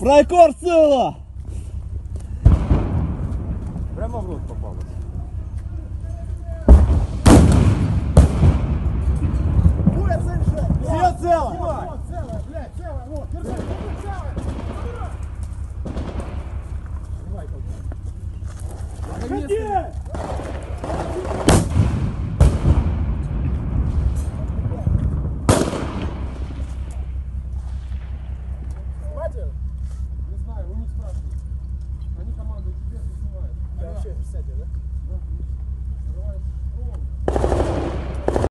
Фрайкор сила! Прямо в рот попало. Все цело! Целое, блядь, целое, вот, держи.